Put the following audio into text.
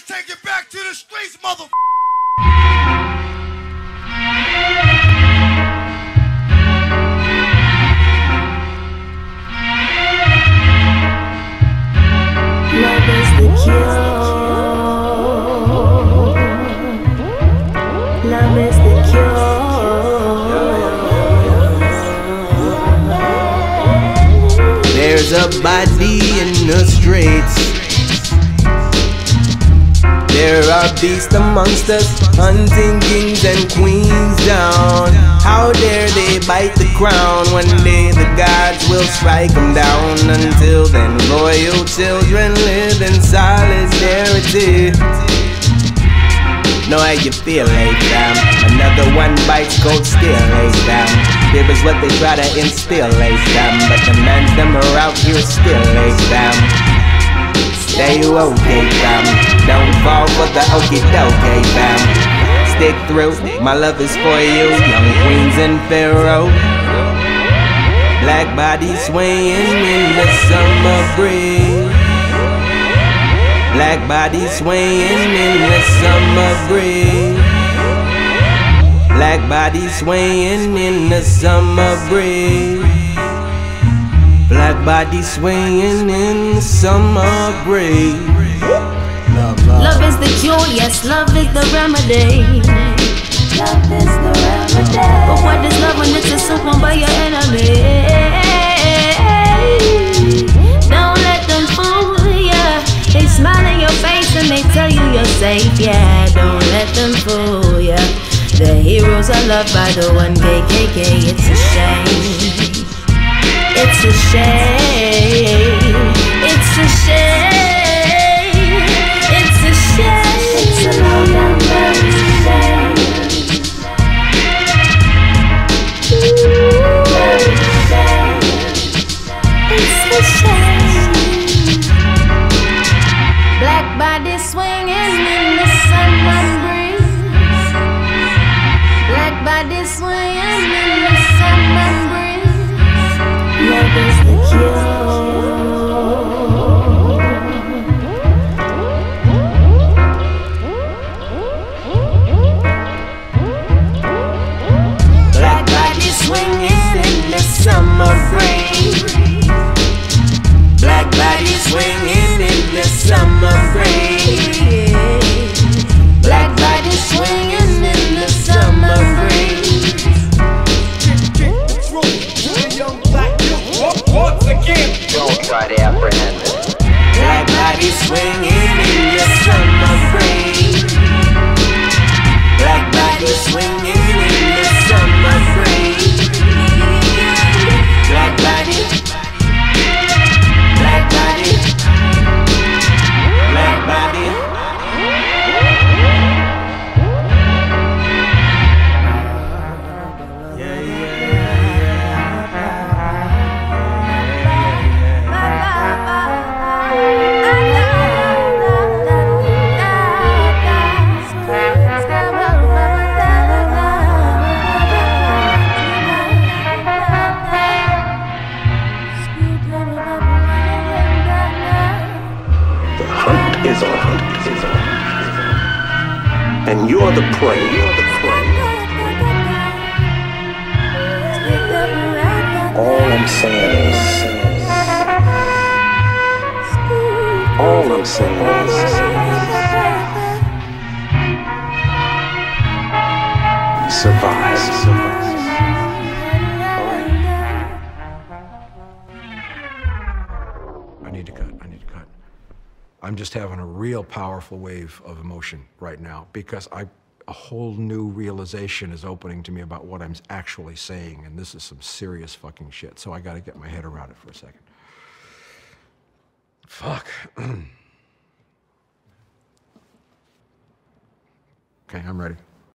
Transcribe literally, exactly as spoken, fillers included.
take it back to the streets, mother. Love is the cure. Love is the cure. There's a body in the streets. There are beasts amongst us, hunting kings and queens down. How dare they bite the crown? One day the gods will strike them down. Until then, loyal children live in solidarity. Know how you feel, late fam. Another one bites, cold steel, late fam. Here is what they try to instill, late fam. But the men them are out here still, late fam. Stay okay, fam. Don't fall for the okie dokie, fam. Stick through, my love is for you. Young queens and pharaoh. Black bodies swaying in the summer breeze. Black bodies swaying in the summer breeze. Black bodies swaying in the summer breeze. Black body swaying in the summer breeze. Love, love. Love is the cure, yes, love is the remedy. Love is the remedy. But what is love when it's assumed by your enemy? Don't let them fool ya. They smile in your face and they tell you you're safe, yeah. Don't let them fool ya. The heroes are loved by the one K K K. It's a shame. It's a shame, it's a shame, it's a shame, it's a low down dirty shame. Dirty shame, it's a shame. Black body swinging in the summer breeze. Black body swinging in the summer breeze. Love is the cure. Black body swinging in the summer breeze. Black body swinging in the summer breeze. Black body swinging in the summer breeze. Once again, don't try to apprehend it. Black body swinging in the summer breeze. Black body swinging in the summer breeze. Black body, black body, black body. Yeah, yeah. Is on, is on. And you're the prey. You're the prey. All I'm saying is, all I'm saying is, survive. Survive. I need to cut, I need to cut. I'm just having a real powerful wave of emotion right now because I, a whole new realization is opening to me about what I'm actually saying, and this is some serious fucking shit, so I gotta get my head around it for a second. Fuck. Okay, I'm ready.